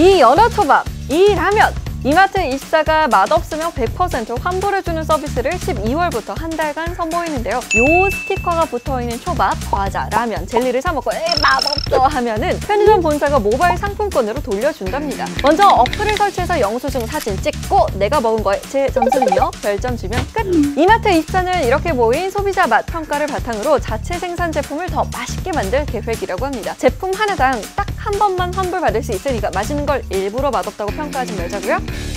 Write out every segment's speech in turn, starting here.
이 연어초밥, 이 라면! 이마트24가 맛없으면 100% 환불해주는 서비스를 12월부터 한 달간 선보이는데요. 요 스티커가 붙어있는 초밥, 과자, 라면, 젤리를 사먹고 맛없어 하면은 편의점 본사가 모바일 상품권으로 돌려준답니다. 먼저 어플을 설치해서 영수증 사진 찍고 내가 먹은 거에 제 점수는요? 별점 주면 끝! 이마트24는 이렇게 모인 소비자 맛 평가를 바탕으로 자체 생산 제품을 더 맛있게 만들 계획이라고 합니다. 제품 하나당 딱 한 번만 환불받을 수 있으니까 맛있는 걸 일부러 맛없다고 평가하지 말자고요.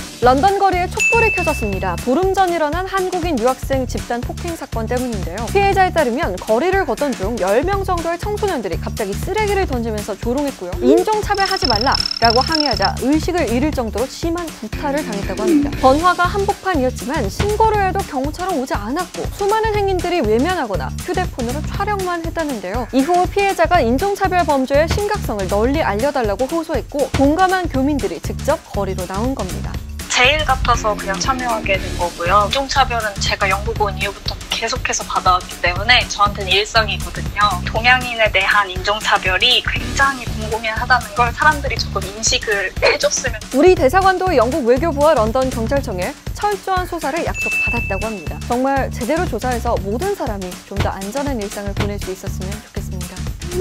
런던 거리에 촛불이 켜졌습니다. 보름 전 일어난 한국인 유학생 집단 폭행 사건 때문인데요. 피해자에 따르면 거리를 걷던 중 10명 정도의 청소년들이 갑자기 쓰레기를 던지면서 조롱했고요. 인종차별하지 말라라고 항의하자 의식을 잃을 정도로 심한 구타를 당했다고 합니다. 번화가 한복판이었지만 신고를 해도 경찰은 오지 않았고 수많은 행인들이 외면하거나 휴대폰으로 촬영만 했다는데요. 이후 피해자가 인종차별 범죄의 심각성을 널리 알려달라고 호소했고 공감한 교민들이 직접 거리로 나온 겁니다. 제일 같아서 그냥 참여하게 된 거고요. 인종차별은 제가 영국 온 이후부터 계속해서 받아왔기 때문에 저한테는 일상이거든요. 동양인에 대한 인종차별이 굉장히 공공연하다는 걸 사람들이 조금 인식을 해줬으면. 우리 대사관도 영국 외교부와 런던 경찰청에 철저한 수사를 약속받았다고 합니다. 정말 제대로 조사해서 모든 사람이 좀 더 안전한 일상을 보낼 수 있었으면 좋겠습니다.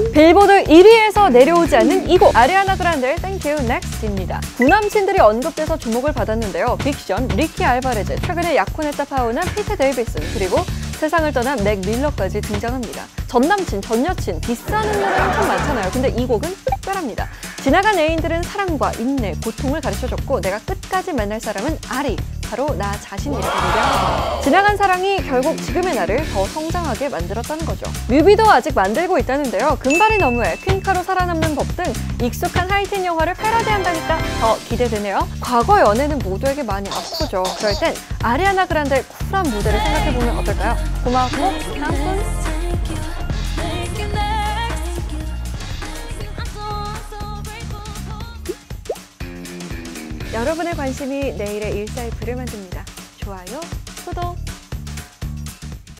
빌보드 1위에서 내려오지 않는 이 곡 아리아나 그란데의 Thank You Next입니다. 구남친들이 언급돼서 주목을 받았는데요. 빅션, 리키 알바레즈, 최근에 약혼했다 파혼한 피터 데이비슨, 그리고 세상을 떠난 맥 밀러까지 등장합니다. 전남친, 전여친, 디스하는 노래가 참 많잖아요. 근데 이 곡은 특별합니다. 지나간 애인들은 사랑과 인내, 고통을 가르쳐줬고 내가 끝까지 만날 사람은 아리, 바로 나 자신이라고 얘기합니다. 지나간 사랑이 결국 지금의 나를 더 성장하게 만들었다는 거죠. 뮤비도 아직 만들고 있다는데요. 금발이 너무해, 퀸카로 살아남는 법 등 익숙한 하이틴 영화를 패러디한다니까 더 기대되네요. 과거 연애는 모두에게 많이 아프죠. 그럴 땐 아리아나 그란데의 쿨한 무대를 생각해보면 어떨까요? 고맙고 다음분. 여러분의 관심이 내일의 일사일프를 만듭니다. 좋아요, 구독!